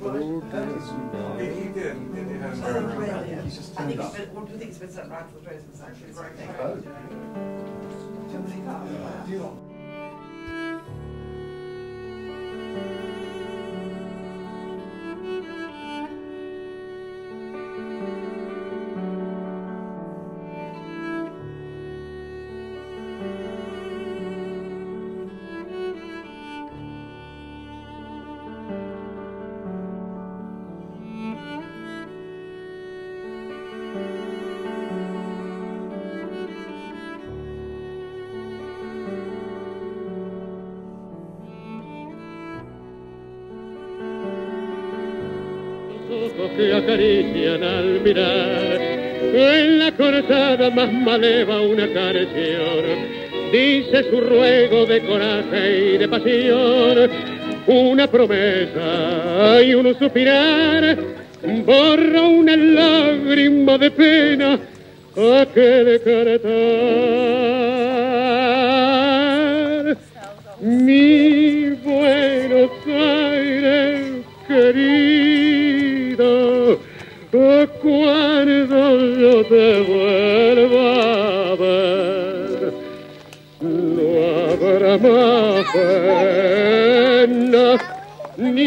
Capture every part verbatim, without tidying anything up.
He, he did. He did. He had a Oh, He's just I think turned it's up. been, what do you think it's been sent back to the Christmas actually? It's right there. Oh. Do you think that? Do you not? Que acarician al mirar, en la cortada más maleva una canción, dice su ruego de coraje y de pasión, una promesa y un suspirar, borra una lágrima de pena a que decretar. Mi Buenos Aires querido, cuando yo te vuelva a ver, no habrá más pena ni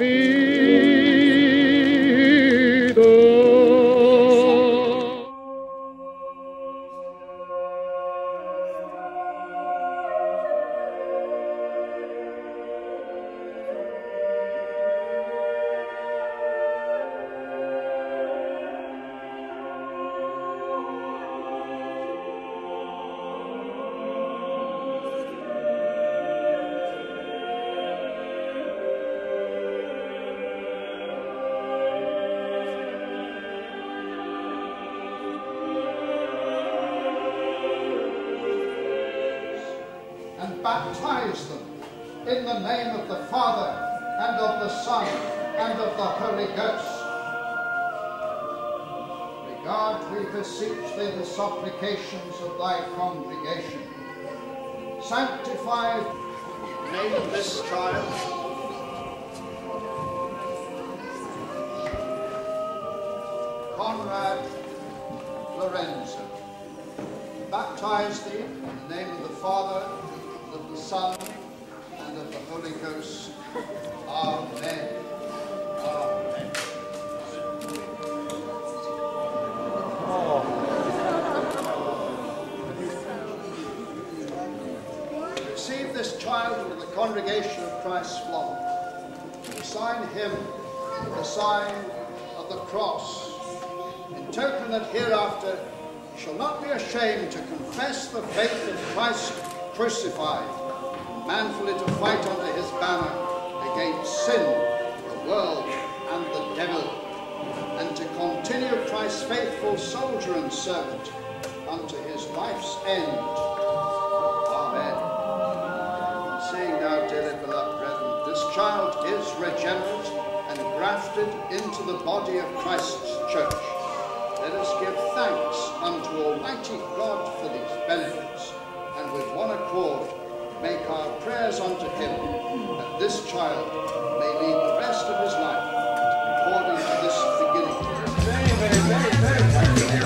olvido. And baptize them in the name of the Father, and of the Son, and of the Holy Ghost. Regard, we beseech thee, the supplications of thy congregation. Sanctify the name of this child. Conrad Lorenzo. Baptize thee in the name of the Father, of the Son, and of the Holy Ghost. Amen. Amen. Oh. Receive this child with the congregation of Christ's flock. Sign him with the sign of the cross, in token that hereafter he shall not be ashamed to confess the faith of Christ crucified, manfully to fight under his banner against sin, the world, and the devil, and to continue Christ's faithful soldier and servant unto his life's end. Amen. Seeing now, dearly beloved brethren, this child is regenerate and grafted into the body of Christ's church. Let us give thanks unto Almighty God for these benefits, and with one accord make our prayers unto him, that this child may lead the rest of his life according to this beginning. Very, very, very, very, very.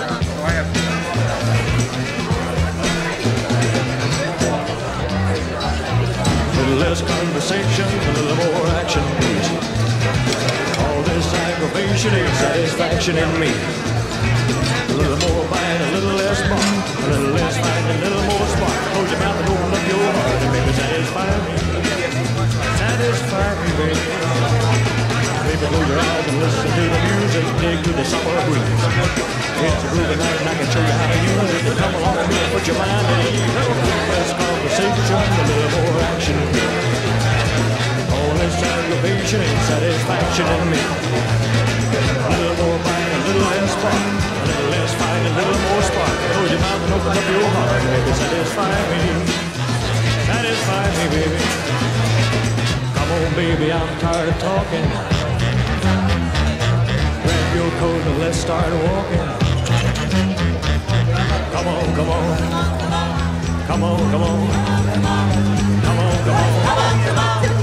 A little less conversation, a little more action, please. All this aggravation ain't satisfaction in me. A little more bite, a little less bark, a little less fight, a little more spark. Close your mouth and open up your heart and maybe satisfy me. Satisfy me, baby. Baby, close your eyes and listen to the music, dig to the summer breeze. It's a groovy night and I can show you how to use it. Come along with me and put your mind at ease. Less conversation, a little more action. All this aggravation ain't satisfaction in me. A little more bite, a little less spark, a little less fight, a little more spark. Close your mouth and open up your heart, baby, satisfy me. Satisfy me, baby. Come on, baby, I'm tired of talking. Grab your coat and let's start walking. Come on, come on. Come on, come on. Come on, come on. Come on, come on.